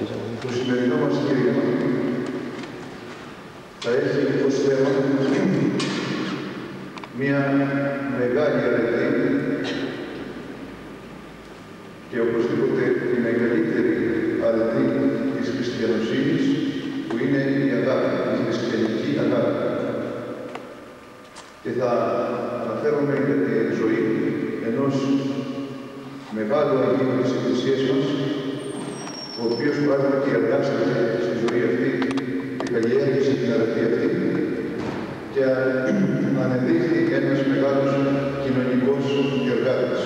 Το σημερινό μας κήρυγμα θα έχει ως θέμα μια μεγάλη αρετή και οπωσδήποτε η μεγαλύτερη αρετή της χριστιανοσύνης, που είναι η αγάπη, η χριστιανική αγάπη. Και θα αναφέρομαι για τη ζωή ενός μεγάλου Αγίου της Εκκλησίας μας, ο οποίος πράγματι εργάστηκε στη ζωή αυτή και καλλιέργησε την αρετή αυτή και ανεδείχθη ένας μεγάλος κοινωνικός εργάτης.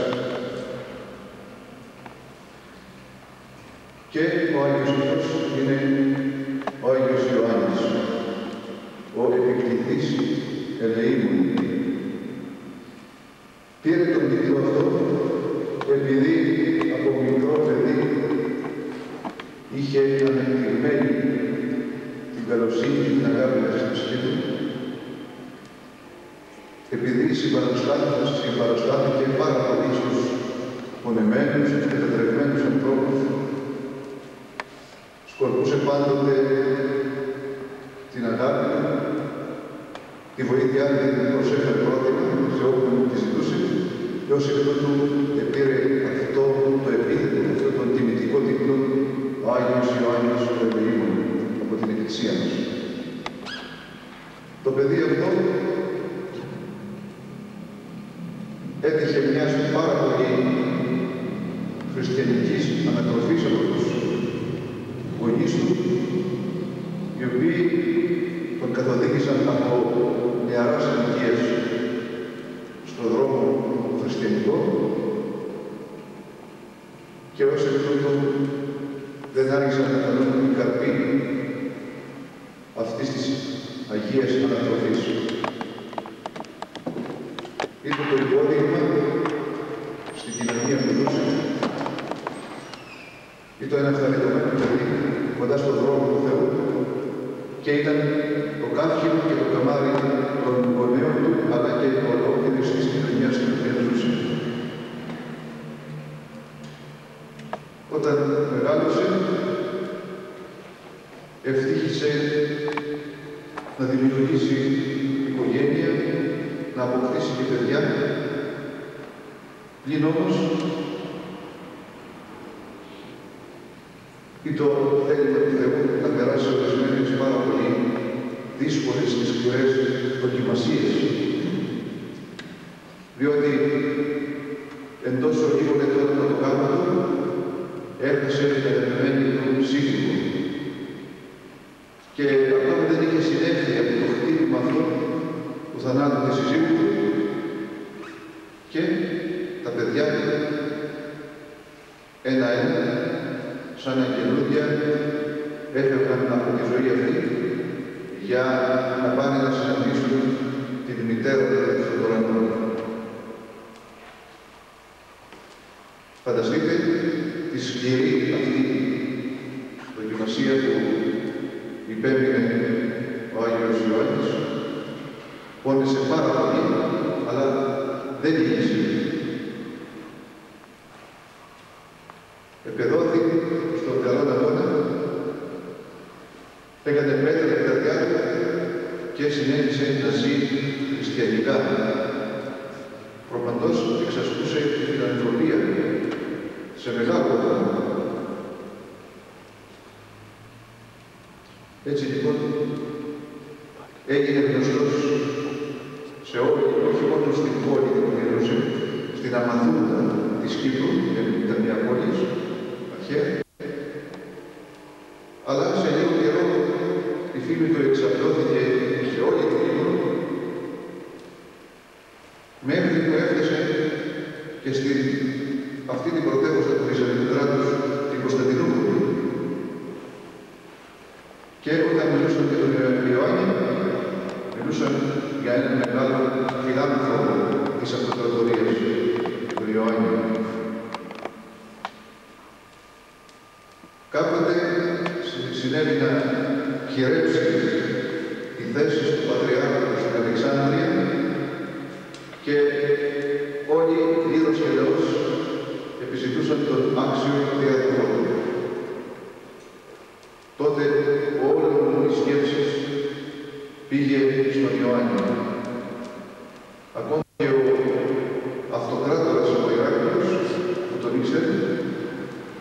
Και ο Άγιος αυτός είναι ο Άγιος Ιωάννης, ο επικληθής ελεήμων. Πήρε τον τίτλο αυτό επειδή από μικρό παιδί είχε ανεπτυγμένη την καλοσύνη και την αγάπη της Χριστίδου, επειδή συμπαραστάθηκε πάρα πολύ στους πονεμένους, στους κατατρεγμένους ανθρώπους, σκορπούσε πάντοτε την αγάπη του, τη βοήθειά του την προσέφερε πρότυπα σε όποιον τη ζητούσε, και ως εκ τούτου πήρε αυτό το επίθετο, αυτό τον τιμητικό τίτλο, ο Άγιος Ιωάννης ο Ελεήμων, από την Εκκλησία μας. Το παιδί αυτό έτυχε μιας πάρα πολύ χριστιανικής ανατροφής από τους γονείς του, οι οποίοι τον καθοδήγησαν από νεαράς ηλικίας στον δρόμο χριστιανικό και ως εκ τούτου δεν άρχισαν να φανούν οι καρποί αυτής της Αγίας ανατροφής. Ήρθε το υπόδειγμα στην κοινωνία που ζούσε. Ήταν ένα χαριτωμένο παιδί κοντά στον δρόμο του Θεού και ήταν το κάφκινο και το καμάρι των γονέων του, αλλά και ολόκληρης της κοινωνίας στην οποία ζούσε. Όταν μεγάλωσε, ευτύχησε να δημιουργήσει οικογένεια, να αποκτήσει και παιδιά, πλην όμως ή το θέλημα του Θεού να περάσει ορισμένες πάρα πολύ δύσκολες και σκληρές δοκιμασίες. Διότι εν τόσο λίγων ετών από το γάμο του έχασε την αγαπημένη του σύζυγο. Και ακόμα δεν είχε συνέχεια από το χτύπημα αυτό του θανάτου της σύζυγου του και τα παιδιά του ένα-ένα, σαν αγγελούδια, έφευγαν από τη ζωή αυτή για να πάνε να συναντήσουν την μητέρα του στον ουρανό. Φανταστείτε τη σκληρή αυτή δοκιμασία που υπέμεινε ο Άγιος Ιωάννης. Πόνεσε πάρα πολύ, αλλά δεν λύγησε. Επεδόθη στον καλόν αγώνα, έκανε πέτρα την καρδιά του και συνέχισε να ζει χριστιανικά. Προπαντός εξασκούσε τη φιλανθρωπία σε μεγάλο βαθμό. Έτσι λοιπόν έγινε γνωστός σε όλη, όχι μόνο στην πόλη που μιλούσε, στην Αμαθούτα της Κύπρου, ήταν μια πόλη αρχαία, αλλά σε λίγο καιρό η φήμη του εξαπλώθηκε σε όλη την Κύπρο, μέχρι που έφτασε και στην αυτή την πρωτεύουσα του Βυζαντινού κράτους, την Κωνσταντινούπολη. Και όταν μιλούσαν για τον Ιωάννη, μιλούσαν για έναν μεγάλο φιλάνθρωπο της αυτοκρατορίας, τον Ιωάννη. Κάποτε συνέβη να χειρέψει τη θέση του Πατριάρχου στην Αλεξάνδρεια και όλοι κλήρος και λαός επιζητούσαν τον άξιο διαδοχό.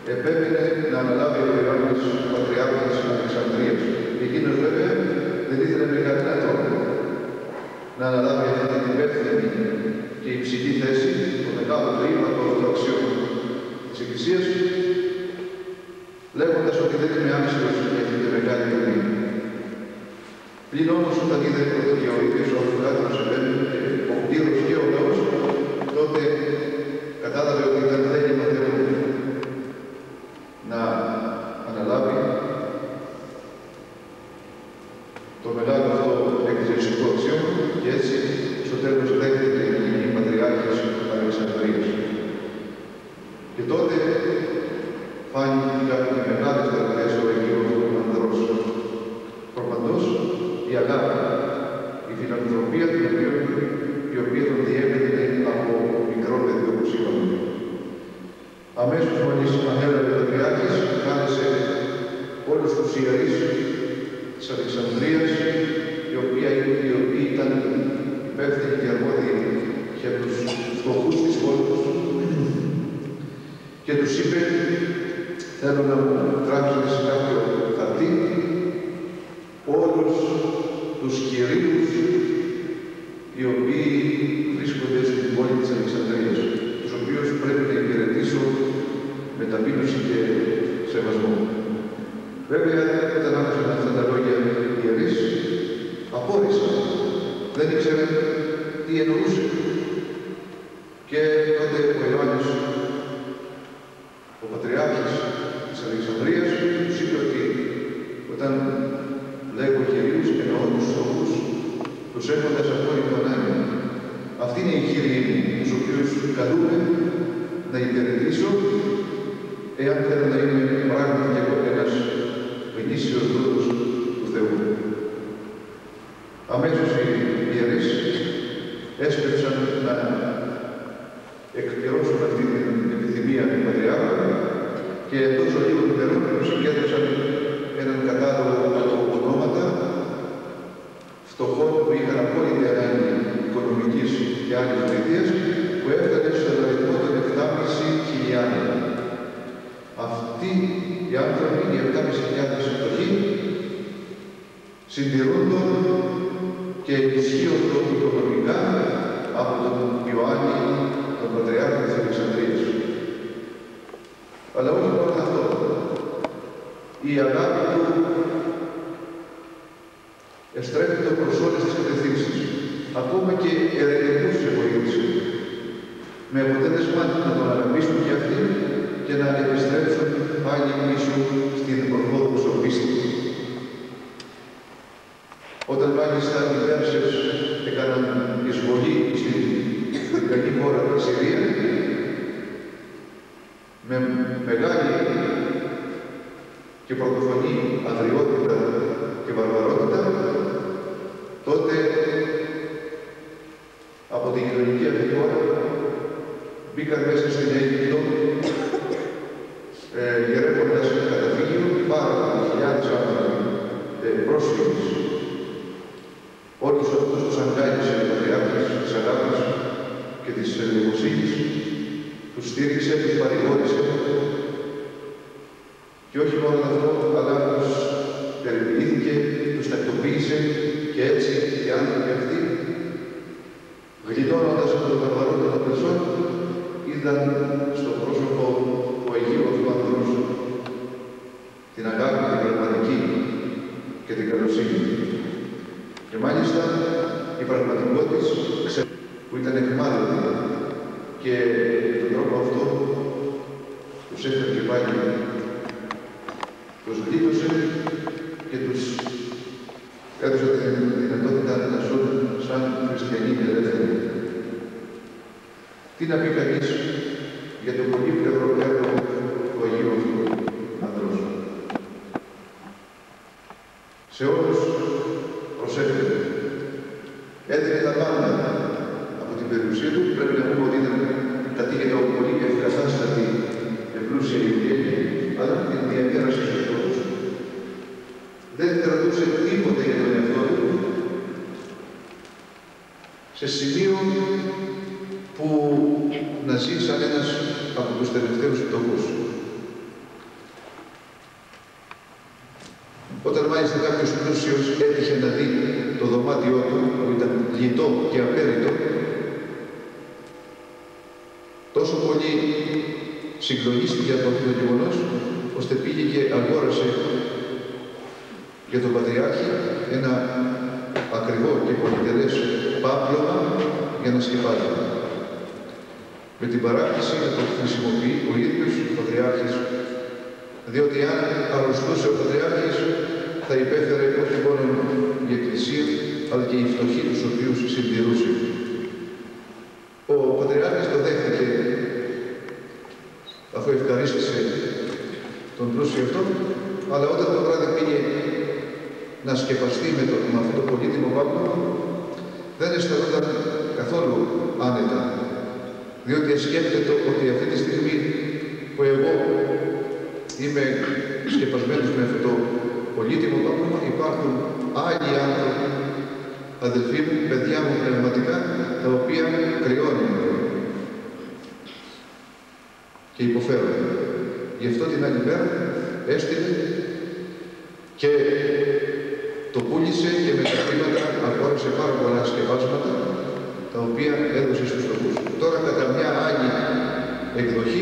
επέμενε να αναλάβει ο Ιωάννης Πατριάρχης της Αλεξανδρίας. Εκείνος βέβαια δεν ήθελε με κανένα τρόπο να αναλάβει αυτή την υπεύθυνη και υψηλή θέση, το μεγάλο βήμα των ορθοδοξιών της Εκκλησίας, λέγοντας ότι δεν είμαι άξιος για αυτή τη μεγάλη τιμή. Πλην όμως όταν είδε και ο ίδιος ο Αυτοκράτορος επέμενε, ο Πύρος και ο λαός, τότε κατάλαβε ότι ήταν θέλημα Θεού να αναλάβει το μεγάλο αυτό εκκλησιαστικό αξίωμα και έτσι στο τέλος δέχτηκε η Πατριάρχης Αλεξανδρίας. Και τότε φάνηκαν οι μεγάλες δραστηριότητες στο Αγίου Ανδρός. Προπαντός η αγάπη, η φιλανθρωπία η οποία τον διέπαινε από μικρό παιδί, όπως είπαμε. Αμέσως μόλις ανέλαβε ο Πατριάρχης, κάλεσε όλους τους ιερείς της Αλεξανδρίας, οι οποίοι ήταν υπεύθυνοι και αρμόδιοι για τους φτωχούς της πόλης, και τους είπε: θέλω να μου γράψετε σε κάποιο χαρτί όλους τους κυρίους οι οποίοι βρίσκονται στην πόλη της Αλεξανδρίας, τους οποίους πρέπει να υπηρετήσω με ταπείνωση και σεβασμό. Βέβαια, όταν άκουσαν αυτά τα λόγια οι ιερείς, απόρρισαν. Δεν ήξεραν τι εννοούσε. Και τότε ο Ιωάννης, ο Πατριάρχης της Αλεξανδρίας, τους είπε ότι όταν λέγω κυρίους, εννοώ τους φτωχούς, τους έχοντας απόλυτο ανάγκη. Αυτή είναι η κύριοι μου, τους οποίους καλούμε να υπηρετήσω, εάν θέλω να είμαι πράγματι και εγώ ένας γνήσιος δούλος του Θεού. Αμέσως οι ιερείς έσπευσαν να εκπληρώσουν αυτή την επιθυμία του Πατριάρχου και εντός λίγων ημερών συγκέντρωσαν έναν κατάλογο από ονόματα φτωχών που είχαν απόλυτη ανάγκη οικονομικής και άλλης βοήθειας, που έφτανε στον αριθμό των 7.500. Αυτοί οι άνθρωποι, οι 7.500 φτωχοί, συντηρούνταν και ενισχύονται οικονομικά από τον Ιωάννη, τον Πατριάρχη της Αλεξανδρίας. Αλλά όχι μόνο αυτό. Η αγάπη του εστρέφεται προς όλες τις κατευθύνσεις. Ακόμα και ερετικούς βοήθησε. Με αποτέλεσμα να τον αγαπήσουν και αυτοί και να επιστρέψουν πάλι πίσω στην ορθόδοξο πίστη. Όταν μάλιστα οι Πέρσες έκαναν εισβολή στην δυτική χώρα της Συρία, με μεγάλη και πρωτοφανή αδριότητα και βαρβαρότητα, τότε από την γειτονική αυτή χώρα μπήκαν μέσα στην Αίγυπτο, γερεύοντας καταφύγιο πάρα πολλοί χιλιάδες άνθρωποι πρόσφυγες. Όλους αυτούς τους αγκάλισε ο Πατριάρχης της αγάπης και της ελεημοσύνης, τους στήριξε, τους παρηγόρησε και όχι μόνο αυτό, αλλά τους περιποιήθηκε, τους τακτοποίησε και έτσι οι άνθρωποι αυτοί, γλιτώνοντας από τον βαρβαρότητα των πεσών, είδαν στο πρόσωπο του Αγίου αυτού Ανδρός την αγάπη, την πραγματική και την καλοσύνη. Και μάλιστα η πραγματικότης που ήταν εχμάλωτη και τον τρόπο αυτό τους έφερε και πάλι, τους γλίτωσε και τους έδωσε τη δυνατότητα να ζουν σαν χριστιανοί και ελεύθεροι. Τι να πει κανείς για το πολύπλευρο έργο του Αγίου αυτού Ανδρός. Σε όλους προσέφερε. Έδινε τα πάντα από την περιουσία του. Πρέπει να πούμε ότι ήταν κατήγεται από πολύ ευκατάστατη ευπλούσια οικογένεια, αλλά την διαμέρασε στους φτωχούς. Δεν κρατούσε τίποτε για τον εαυτό του, σε σημείο που να ζει σαν ένας από τους τελευταίους φτωχούς. Όταν μάλιστα κάποιος πλούσιος έτυχε να δει το δωμάτιό του, που ήταν λιτό και απέριτο, τόσο πολύ συγκλονίστηκε από αυτό το γεγονός, ώστε πήγε και αγόρασε για τον Πατριάρχη ένα ακριβό και πολυτελές πάπλωμα για να σκεπάζει. Με την παράκληση να το χρησιμοποιεί ο ίδιος ο Πατριάρχης, διότι αν αρρωστούσε ο Πατριάρχης θα υπέφερε όχι μόνο η Εκκλησία, αλλά και οι φτωχοί τους οποίους συντηρούσε. Ο Πατριάρχης το δέχτηκε, αφού ευχαρίστησε τον πλούσιο αυτόν, αλλά όταν το βράδυ πήγε να σκεπαστεί με αυτό το πολύτιμο πάπλωμα, δεν αισθανόταν καθόλου άνετα, διότι σκέφτεται ότι αυτή τη στιγμή που εγώ είμαι σκεπασμένος με αυτό το πολύτιμο πάπλωμα, υπάρχουν άλλοι άνθρωποι, αδελφοί μου, παιδιά μου πνευματικά, τα οποία κρυώνουν και υποφέρουν. Γι' αυτό την άλλη μέρα έστειλε και το πούλησε και με τα χρήματα αγόρασε πάρα πολλά σκευάσματα, τα οποία έδωσε στους φτωχούς. Τώρα κατά μια άλλη εκδοχή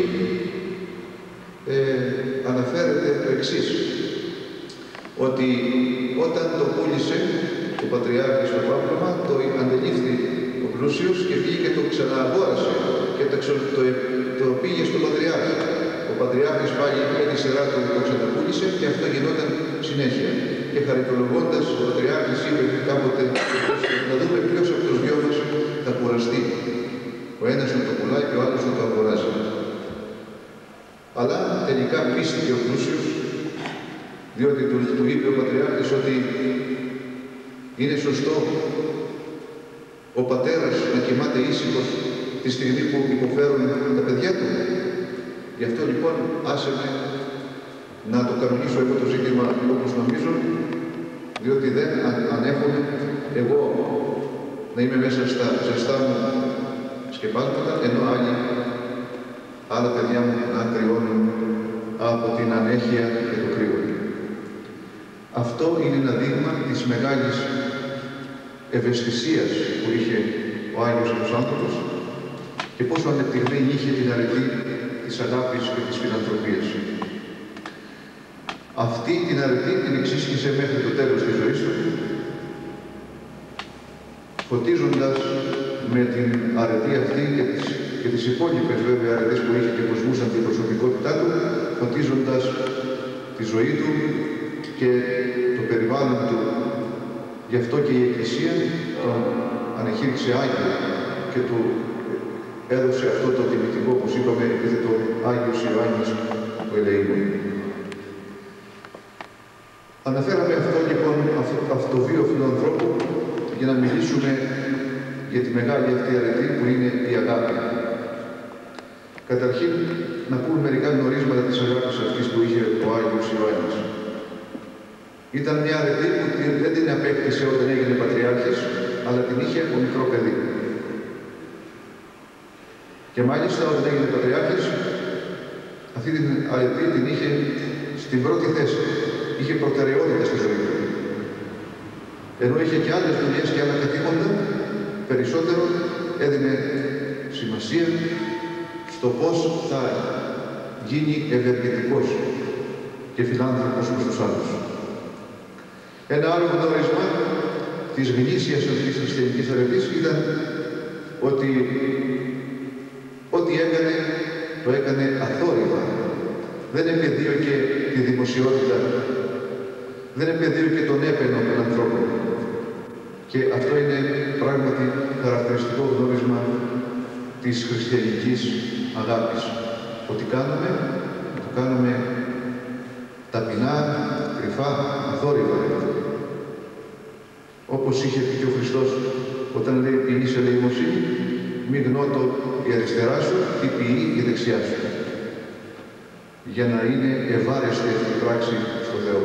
αναφέρεται το εξής, ότι όταν το πούλησε ο Πατριάρχης το πάπλωμα, το αντελήφθη ο πλούσιος και πήγε και το ξανααγόρασε και το πήγε στον Πατριάρχη. Ο Πατριάρχης πάλι με τη σειρά του το ξαναπούλησε και αυτό γινόταν συνέχεια. Και χαριτολογώντας, ο Πατριάρχης είπε κάποτε να δούμε ποιος από τους δυο μας θα κουραστεί. Ο ένας να το πουλάει και ο άλλος να το αγοράζει. Αλλά τελικά πίστηκε ο πλούσιος, διότι του είπε ο Πατριάρχης ότι είναι σωστό ο πατέρας να κοιμάται ήσυχος τη στιγμή που υποφέρουν τα παιδιά του. Γι' αυτό λοιπόν άσε με να το κανονίσω εγώ το ζήτημα όπως νομίζω, διότι δεν ανέχομαι εγώ να είμαι μέσα στα ζεστά μου σκεπάσματα, ενώ άλλα παιδιά μου να κρυώνουν από την ανέχεια και το κρύο. Αυτό είναι ένα δείγμα της μεγάλης ευαισθησίας που είχε ο Άγιος αυτός άνθρωπος και πόσο ανεπτυγμένη είχε την αρετή της αγάπης και της φιλανθρωπίας. Αυτή την αρετή την εξίσχυσε μέχρι το τέλος της ζωής του, φωτίζοντας με την αρετή αυτή και τις υπόλοιπες βέβαια αρετές που είχε και κοσμούσαν την προσωπικότητά του, φωτίζοντας τη ζωή του και το περιβάλλον του. Γι' αυτό και η Εκκλησία τον ανεχείρισε Άγιο και του έδωσε αυτό το τιμητικό, όπως είπαμε, επίθετο Άγιος Ιωάννης του Ελεήμου. Αναφέραμε αυτό λοιπόν, αυτό το βίο αυτού του ανθρώπου, για να μιλήσουμε για τη μεγάλη αυτή αρετή που είναι η αγάπη. Καταρχήν, να πούμε μερικά γνωρίσματα της αγάπης αυτής που είχε ο Άγιος Ιωάννης. Ήταν μια αρετή που δεν την απέκτησε όταν έγινε Πατριάρχης, αλλά την είχε από μικρό παιδί. Και μάλιστα όταν έγινε Πατριάρχης, αυτή την αρετή την είχε στην πρώτη θέση. Είχε προτεραιότητα στη ζωή του. Ενώ είχε και άλλες δουλειές και άλλα καθήκοντα, περισσότερο έδινε σημασία στο πώς θα γίνει ευεργετικός και φιλάνθρωπος προς τους άλλους. Ένα άλλο γνώρισμα της γνήσιας αυτής της χριστιανικής αρετής ήταν ότι ό,τι έκανε, το έκανε αθόρυβα. Δεν επεδίωκε τη δημοσιότητα, δεν επεδίωκε τον έπαινο των ανθρώπων. Και αυτό είναι πράγματι χαρακτηριστικό γνώρισμα της χριστιανικής αγάπης. Ό,τι κάνουμε, το κάνουμε ταπεινά, κρυφά, αθόρυβα. Όπως είχε πει και ο Χριστός όταν λέει «Ποιείς ελεημοσύνη, μη γνώτω η αριστερά σου, τι ποιεί η δεξιά σου». Για να είναι ευάρεστη αυτή η πράξη στο Θεό.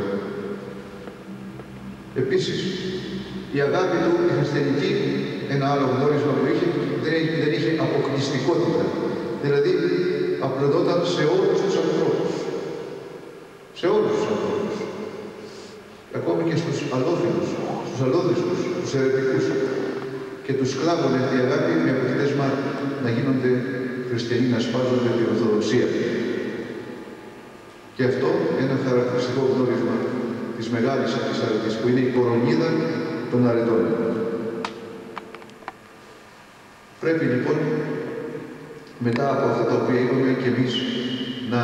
Επίσης, η αγάπη του, η χριστιανική, ένα άλλο γνώρισμα που είχε, δεν είχε αποκλειστικότητα. Δηλαδή, απλωνόταν σε όλους τους ανθρώπους. Σε όλους τους ανθρώπους. τους αλλόδιστους, τους αιρετικούς και τους σκλάβωνε τη αγάπη με αποτέλεσμα να γίνονται χριστιανοί, να σπάζονται την Ορθοδοξία. Και αυτό ένα χαρακτηριστικό γνώρισμα της μεγάλης αυτής αρετής, που είναι η κορονίδα των αρετών. Πρέπει λοιπόν, μετά από αυτά τα οποία είπαμε και εμείς, να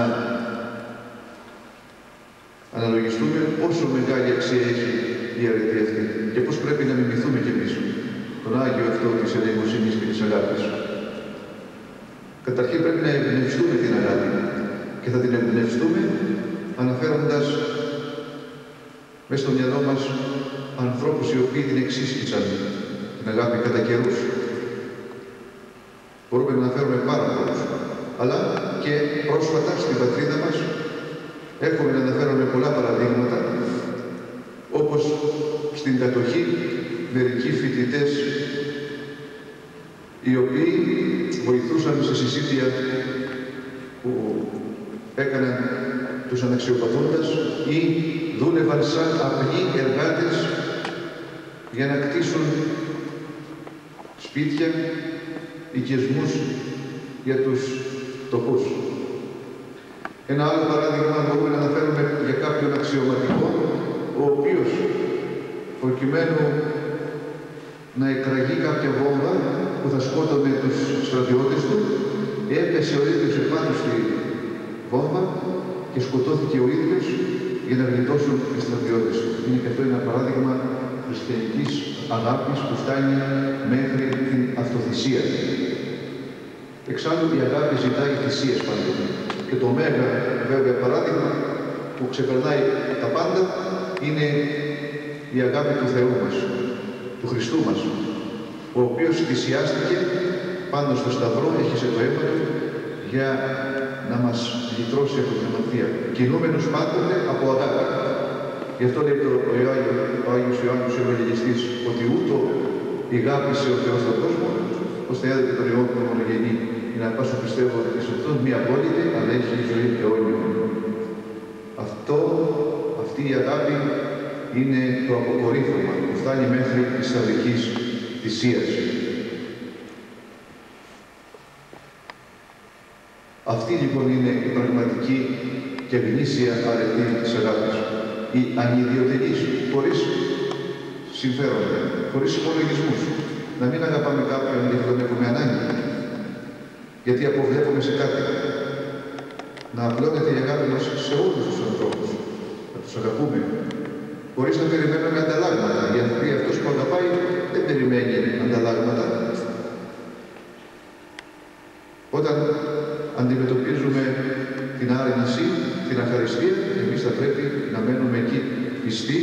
αναλογιστούμε πόσο μεγάλη αξία έχει η αρετή αυτή και πώς πρέπει να μιμηθούμε κι εμείς τον Άγιο αυτό της ελεημοσύνης και της αγάπης. Καταρχήν πρέπει να εμπνευστούμε την αγάπη και θα την εμπνευστούμε αναφέροντας μέσα στο μυαλό μας ανθρώπους οι οποίοι την εξίσχυσαν την αγάπη κατά καιρούς. Μπορούμε να αναφέρουμε πάρα πολλούς, αλλά και πρόσφατα στην πατρίδα μας έχουμε να αναφέρουμε πολλά παραδείγματα, όπως στην κατοχή μερικοί φοιτητές οι οποίοι βοηθούσαν σε συσίτια που έκαναν τους αναξιοπαθούντας ή δούλευαν σαν απλοί εργάτες για να κτίσουν σπίτια, οικισμούς για τους φτωχούς. Ένα άλλο παράδειγμα μπορούμε να αναφέρουμε για κάποιον αξιωματικό, ο οποίος προκειμένου να εκραγεί κάποια βόμβα που θα σκότωνε τους στρατιώτες του, έπεσε ο ίδιος επάνω στη βόμβα και σκοτώθηκε ο ίδιος για να γλιτώσουν οι στρατιώτες του. Είναι και αυτό ένα παράδειγμα χριστιανικής αγάπης που φτάνει μέχρι την αυτοθυσία. Εξάλλου η αγάπη ζητάει θυσίες παντού. Και το μέγα βέβαια παράδειγμα που ξεπερνάει τα πάντα είναι η αγάπη του Θεού μας, του Χριστού μας, ο οποίος θυσιάστηκε πάνω στο σταυρό, έχισε το αίμα του για να μας λυτρώσει από την αμαρτία, κινούμενος πάντοτε από αγάπη. Γι' αυτό λέει ο Άγιος Ιωάννης ο Ευαγγελιστής, ότι ούτω ηγάπησε ο Θεός τον κόσμο, ώστε έδωκε τον Υιόν του μονογενή, για να πάσω πιστεύω ότι σε αυτόν μία απόλυτη, αλλά έχει ζωή αιώνιον. Αυτή η αγάπη είναι το αποκορύφωμα που φτάνει μέχρι της σταυρικής θυσίας. Αυτή λοιπόν είναι η πραγματική και γνήσια αρετή της αγάπης. Η ανιδιοτελής, χωρίς συμφέροντα, χωρίς υπολογισμούς. Να μην αγαπάμε κάποιον γιατί τον έχουμε ανάγκη, γιατί αποβλέπουμε σε κάτι. Να απλώνεται η αγάπη μας σε όλους τους ανθρώπους. Να τους αγαπούμε, χωρίς να περιμένουμε ανταλλάγματα. Γιατί αυτός που αγαπάει δεν περιμένει ανταλλάγματα. Όταν αντιμετωπίζουμε την άρνηση, την αχαριστία, εμείς θα πρέπει να μένουμε εκεί πιστοί,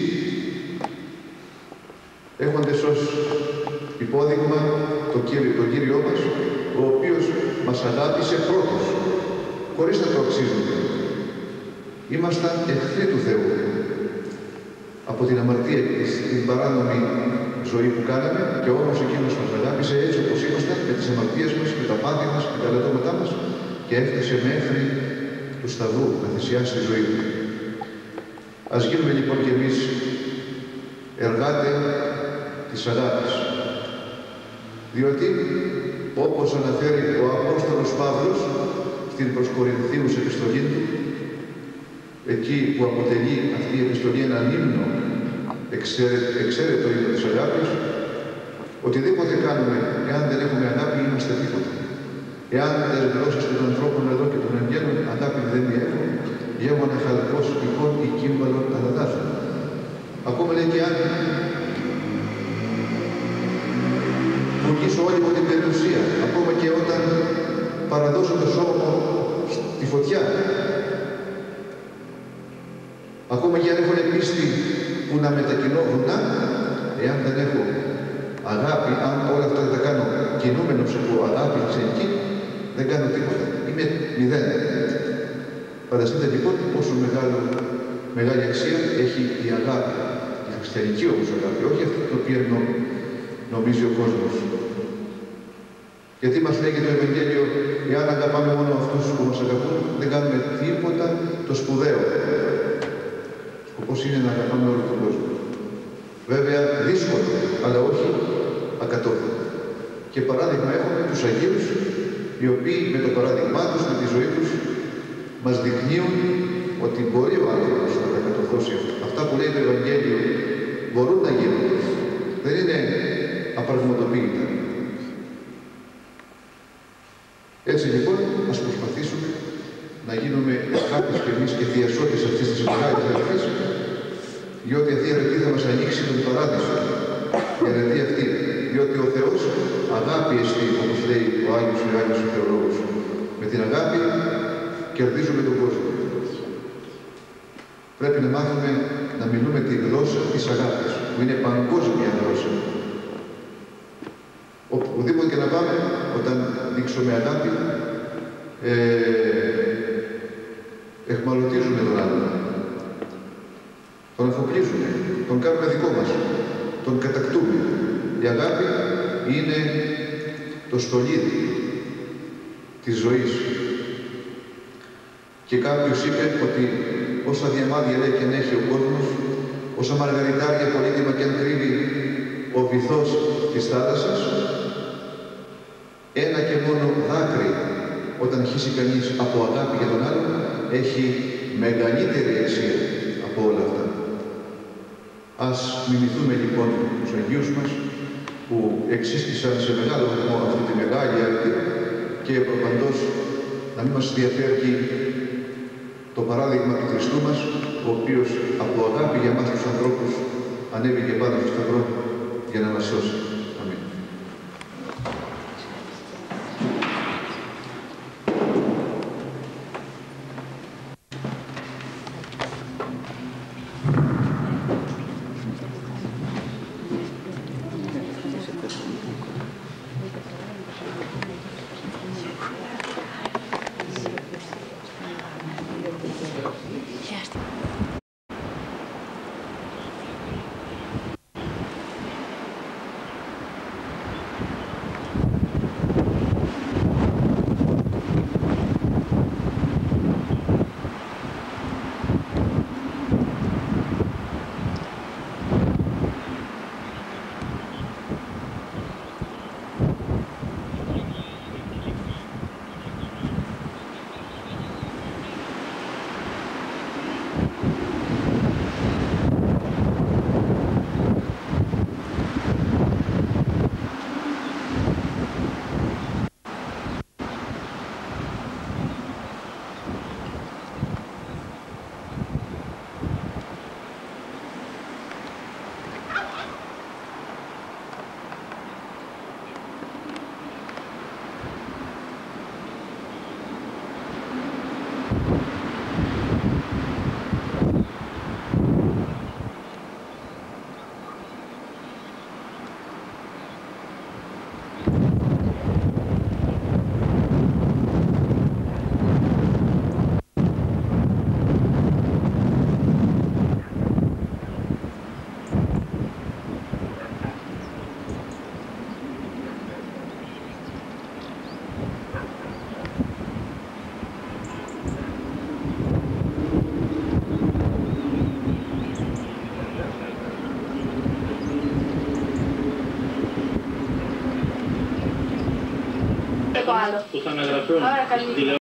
έχοντας ως υπόδειγμα τον Κύριό μας, ο οποίος μας αγάπησε πρώτος, χωρίς να το αξίζουμε. Ήμασταν εχθροί του Θεού. Από την αμαρτία και την παράνομη ζωή που κάναμε, και όμως εκείνος μας αγάπησε έτσι όπως ήμασταν, με τις αμαρτίες μας, με τα πάθη μας, με τα λατώματά μας, και έφτασε μέχρι του σταυρού να θυσιάσει τη ζωή του. Ας γίνουμε λοιπόν κι εμείς εργάτες της αγάπης. Διότι, όπως αναφέρει ο Απόστολος Παύλος στην προς Κορινθίους επιστολή του, εκεί που αποτελεί αυτή η επιστολή έναν ύμνο, εξαίρετο ύμνο της αγάπης, οτιδήποτε κάνουμε, εάν δεν έχουμε αγάπη, είμαστε τίποτα. Εάν τις γλώσσες των ανθρώπων εδώ και των αγγέλων αγάπη δεν έχουν, γεύωνα χαλκός ηχών ή κύμπαλων αναδάσουν. Ακόμα λέει και αν βουργήσω όλη μου την περιουσία, ακόμα και όταν παραδώσω το σώμα μου στη φωτιά, ακόμα και αν έχω πίστη που να μετακινώ βουνά, εάν δεν έχω αγάπη, αν όλα αυτά δεν τα κάνω κινούμενος από αγάπη ξενική, δεν κάνω τίποτα. Είμαι μηδέν. Φανταστείτε λοιπόν πόσο μεγάλη αξία έχει η αγάπη, η χριστιανική όμως αγάπη, όχι αυτή το οποίο νομίζει ο κόσμος. Γιατί μας λέει και το Ευαγγέλιο, εάν αγαπάμε μόνο αυτούς που μας αγαπούν, δεν κάνουμε τίποτα το σπουδαίο. Σκοπός είναι να αγαπάμε όλο τον κόσμο. Βέβαια δύσκολο, αλλά όχι ακατόρθωτο. Και παράδειγμα έχουμε τους Αγίους, οι οποίοι με το παράδειγμά τους, με τη ζωή τους, μας δεικνύουν ότι μπορεί ο άνθρωπος να τα κατορθώσει αυτά. Αυτά που λέει το Ευαγγέλιο μπορούν να γίνουν. Δεν είναι απραγματοποιητά. Έτσι λοιπόν, ας προσπαθήσουμε να γίνουμε αγάπης και εμείς και διασώτες αυτής της μεγάλης αδελφής, διότι αυτή η αρετή θα μας ανοίξει τον παράδεισο. Η αρετή αυτή, διότι ο Θεός αγάπη εστί, όπως λέει ο Άγιος Ιωάννης ο Θεολόγος. Με την αγάπη κερδίζουμε τον κόσμο. Πρέπει να μάθουμε να μιλούμε τη γλώσσα της αγάπης, που είναι παγκόσμια γλώσσα. Οπουδήποτε και να πάμε, όταν δείξουμε αγάπη, εχμαλωτίζουμε τον άλλον. Τον αφοπλίζουμε, τον κάνουμε δικό μας, τον κατακτούμε. Η αγάπη είναι το στολίδι της ζωής. Και κάποιος είπε ότι όσα διαμάδια λέει και αν έχει ο κόσμος, όσα μαργαριτάρια πολύτιμα και αν κρύβει ο βυθός της θάλασσας, ένα και μόνο δάκρυ όταν χύσει κανείς από αγάπη για τον άλλον, έχει μεγαλύτερη αξία από όλα αυτά. Ας μιμηθούμε λοιπόν τους Αγίους μας που εξίστησαν σε μεγάλο βαθμό αυτή τη μεγάλη αρετή και προπαντός να μην μας διαφεύγει το παράδειγμα του Χριστού μας, ο οποίος από αγάπη για εμάς τους ανθρώπους ανέβηκε πάνω στο σταυρό για να μας σώσει. Αμήν. Που θα αναγραφούν